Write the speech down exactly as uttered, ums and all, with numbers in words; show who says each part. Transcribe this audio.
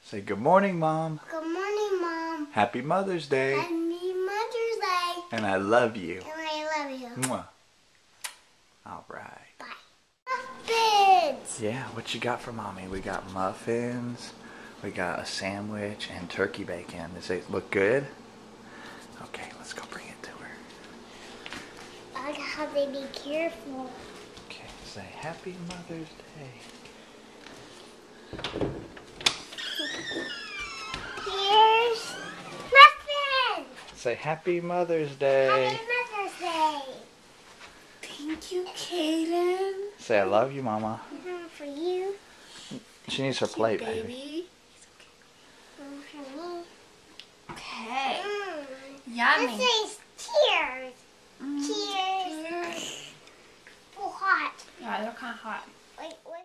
Speaker 1: Say good morning, Mom.
Speaker 2: Good morning, Mom.
Speaker 1: Happy Mother's Day.
Speaker 2: Happy Mother's Day.
Speaker 1: And I love you.
Speaker 2: And I love you.
Speaker 1: Mwah. All right.
Speaker 2: Bye. Muffins.
Speaker 1: Yeah, what you got for Mommy? We got muffins. We got a sandwich and turkey bacon. Does it look good? Okay, let's go bring it to her.
Speaker 2: I have to be careful.
Speaker 1: Okay, say Happy Mother's Day.
Speaker 2: Here's muffins.
Speaker 1: Say Happy Mother's Day.
Speaker 2: Happy Mother's Day.
Speaker 3: Thank you, Kaden.
Speaker 1: Say I love you, Mama.
Speaker 2: Mm-hmm, for you.
Speaker 1: She needs her plate,
Speaker 3: baby.
Speaker 1: baby.
Speaker 2: Mm, for me.
Speaker 3: Okay.
Speaker 2: Mm.
Speaker 3: Yummy.
Speaker 2: This is cheers.
Speaker 3: Mm.
Speaker 2: Cheers.
Speaker 3: Cheers.
Speaker 2: Oh, hot.
Speaker 3: Yeah, they're kind of hot.
Speaker 2: Wait, wait.